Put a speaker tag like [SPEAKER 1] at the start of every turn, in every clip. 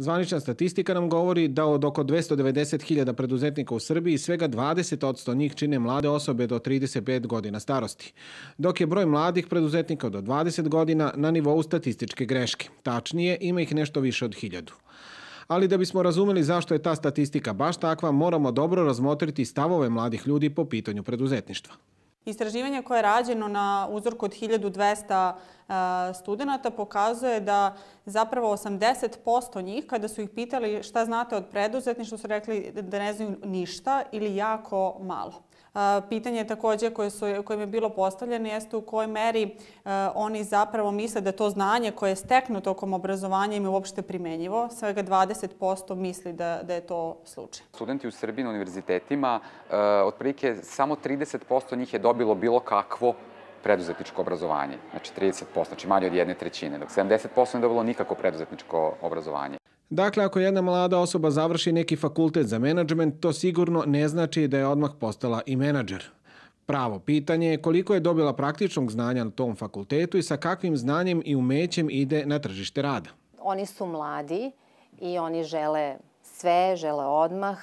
[SPEAKER 1] Zvanična statistika nam govori da od oko 290.000 preduzetnika u Srbiji svega 20% njih čine mlade osobe do 35 godina starosti, dok je broj mladih preduzetnika do 20 godina na nivou statističke greške. Tačnije, ima ih nešto više od 1.000. Ali da bismo razumeli zašto je ta statistika baš takva, moramo dobro razmotriti stavove mladih ljudi po pitanju preduzetništva.
[SPEAKER 2] Istraživanje koje je rađeno na uzorku od 1200 studenata pokazuje da zapravo 80% njih, kada su ih pitali šta znate od preduzetništva, su rekli da ne znaju ništa ili jako malo. Pitanje također koje je bilo postavljeno jeste u kojoj meri oni zapravo misle da to znanje koje je steknuto tokom obrazovanja im je uopšte primenjivo. Svega 20% misli da je to slučaj.
[SPEAKER 3] Studenti u Srbiji na univerzitetima, otprilike samo 30% njih je dobilo bilo kakvo preduzetničko obrazovanje. Znači 30%, znači manje od 1/3, dok 70% ne dobilo nikako preduzetničko obrazovanje.
[SPEAKER 1] Dakle, ako jedna mlada osoba završi neki fakultet za menadžment, to sigurno ne znači da je odmah postala i menadžer. Pravo pitanje je koliko je dobila praktičnog znanja na tom fakultetu i sa kakvim znanjem i umećem ide na tržište rada.
[SPEAKER 4] Oni su mladi i oni žele sve, žele odmah,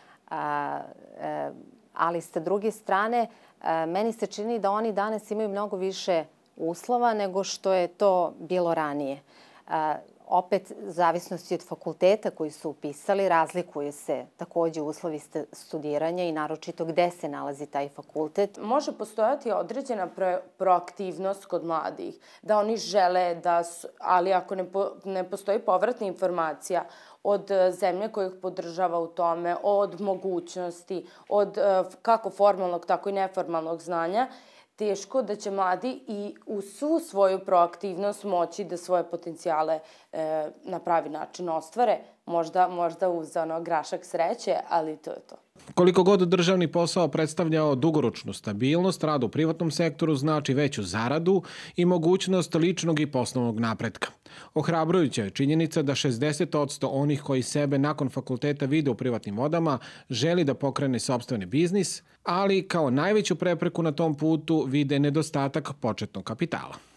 [SPEAKER 4] ali sa druge strane, meni se čini da oni danas imaju mnogo više uslova nego što je to bilo ranije. Opet, zavisnosti od fakulteta koji su upisali, razlikuje se također uslovi studiranja i naročito gde se nalazi taj fakultet.
[SPEAKER 5] Može postojati određena proaktivnost kod mladih, da oni žele ali ako ne postoji povratna informacija od zemlje koja ih podržava u tome, od mogućnosti, od kako formalnog, tako i neformalnog znanja, teško da će mladi i u svu svoju proaktivnost moći da svoje potencijale na pravi način ostvare. Možda uz grašak sreće, ali to je to.
[SPEAKER 1] Koliko god državni posao predstavljao dugoročnu stabilnost, rad u privatnom sektoru znači veću zaradu i mogućnost ličnog i poslovnog napretka. Ohrabrujuća je činjenica da 60% onih koji sebe nakon fakulteta vide u privatnim vodama želi da pokrene sopstveni biznis, ali kao najveću prepreku na tom putu vide nedostatak početnog kapitala.